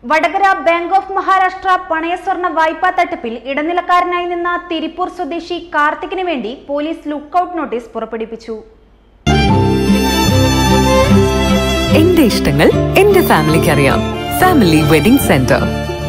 Vadakara bank of Maharashtra പണയസ്വർണ്ണ വായ്പാ തട്ടിപ്പിൽ ഇടനിലക്കാരനായി നിന്ന തിരുപ്പൂർ സ്വദേശി കാർത്തിക്കിന് വേണ്ടി പോലീസ് ലുക്കൌട്ട് നോട്ടീസ് പുറപ്പെടുവിച്ചു. എന്റെ ഇഷ്ടങ്ങൾ എന്റെ ഫാമിലിക്ക് അറിയാം. Family wedding centre.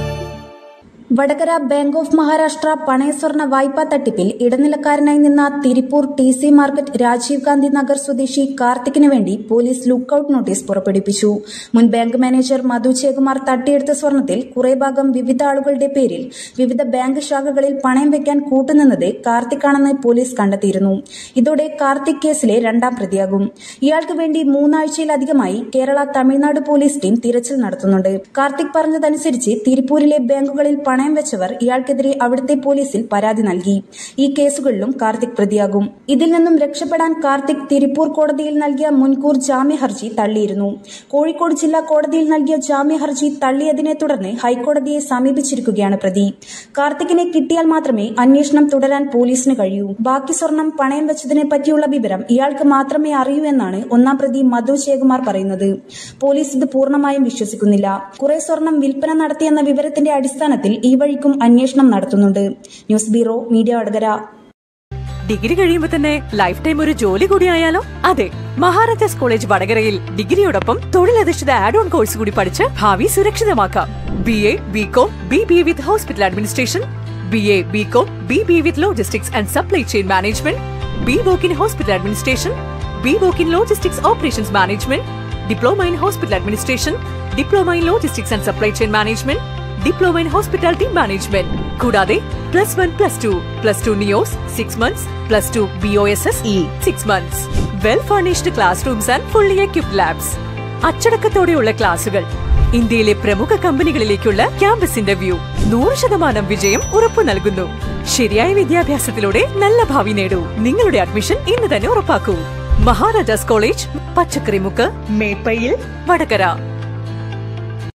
Vadakara bank of Maharashtra പണയസ്വർണ്ണ വായ്പാ തട്ടിപ്പിൽ ഇടനിലക്കാരനായി നിന്ന തിരുപ്പൂർ TC മാർക്കറ്റ് രാജീവ് ഗാന്ധി നഗർ സ്വദേശി കാർത്തിക്കിന് വേണ്ടി പോലീസ് ലുക്കൌട്ട് നോട്ടീസ് പുറപ്പെടുവിച്ചു. മുൻ ബാങ്ക് മാനേജർ മധു ജയകുമാർ തട്ടിയെടുത്ത സ്വർണ്ണത്തിൽ കുറെ ഭാഗം വിവിധ ആളുകളുടെ പേരിൽ വിവിധ ബാങ്ക് ശാഖകളിൽ പണയം വയ്ക്കാൻ കൂട്ടുനിന്നത് കാർത്തിക്കാണെന്ന് പോലീസ് കണ്ടെത്തിയിരുന്നു. ഇതോടെ കാർത്തിക് കേസിലെ രണ്ടാം പ്രതിയാകും. ഇയാൾക്ക് വേണ്ടി 3 ആഴ്ചയിലധികമായി കേരള തമിഴ്നാട് പോലീസ് ടീം തിരച്ചിൽ നടത്തുന്നുണ്ട്. കാർത്തിക് പറഞ്ഞതനുസരിച്ച് തിരുപ്പൂരിലെ ബാങ്കുകളിൽ പണയം വെച്ചവർ ഇയാൾക്കെതിരെ അവിടുത്തെ പോലീസിൽ പരാതി നൽകി. ഈ കേസുകളിലും കാർത്തിക് പ്രതിയാകും. ഇതിൽ നിന്നും രക്ഷപ്പെടാൻ കാർത്തിക് തിരുപ്പൂർ കോടതിയിൽ നൽകിയ മുൻകൂർ ജാമ്യ ഹർജി തള്ളിയിരുന്നു. കോഴിക്കോട് ജില്ലാ കോടതിയിൽ നൽകിയ ജാമ്യ ഹർജി തള്ളിയതിനെ തുടർന്ന് ഹൈക്കോടതിയെ സമീപിച്ചിരിക്കുകയാണ് പ്രതി. കാർത്തിക്കിനെ കിട്ടിയാൽ മാത്രമേ അന്വേഷണം തുടരാൻ പോലീസിന് കഴിയൂ. ബാക്കി സ്വർണം പണയം വെച്ചതിനെ പറ്റിയുള്ള വിവരം ഇയാൾക്ക് മാത്രമേ അറിയൂ എന്നാണ് ഒന്നാം പ്രതി മധു ജയകുമാർ പറയുന്നത്. പോലീസ് ഇത് പൂർണ്ണമായും വിശ്വസിക്കുന്നില്ല. കുറെ സ്വർണം വിൽപ്പന നടത്തിയെന്ന വിവരത്തിന്റെ അടിസ്ഥാനത്തിൽ ഈ വഴിക്കും അന്വേഷണം നടത്തുന്നുണ്ട്. News bureau, media Vadakara. Degree കഴിയുമ്പോൾ തന്നെ ലൈഫ് ടൈം ഒരു ജോലി കൂടി ആയാലോ? അതെ, മഹാരാജാസ് കോളേജ് വടകരയിൽ ഡിഗ്രിയോടൊപ്പം തൊഴിലധിഷ്ഠിത ആഡ് ഓൺ കോഴ്സ് കൂടി പഠിച്ച് ഭാവി സുരക്ഷിതമാക്കാം. BA, BCom, BBA with hospital administration, BA, BCom, BBA with logistics and supply chain management, BWOC in hospital administration, BWOC in logistics operations management, diploma in hospital administration, diploma in logistics and supply chain management, diploma in hospitality management. കൂടാതെ +1, +2 NEOS 6 months, +2 BOSS 6 months. Well furnished class rooms and fully equipped labs. അച്ചടക്കത്തോടെയുള്ള ക്ലാസുകൾ. ഇന്ത്യയിലെ പ്രമുഖ കമ്പനികളിലേക്കുള്ള campus interview. 100% വിജയം ഉറപ്പു നൽകുന്നു. ശരിയായ വിദ്യാഭ്യാസത്തിലൂടെ നല്ല ഭാവി നേടൂ. നിങ്ങളുടെ അഡ്മിഷൻ ഇന്ന് തന്നെ ഉറപ്പാക്കൂ. മഹാരാജാസ് കോളേജ്, പച്ചക്കറിമുക്ക്, മേപ്പയിൽ, വടകര.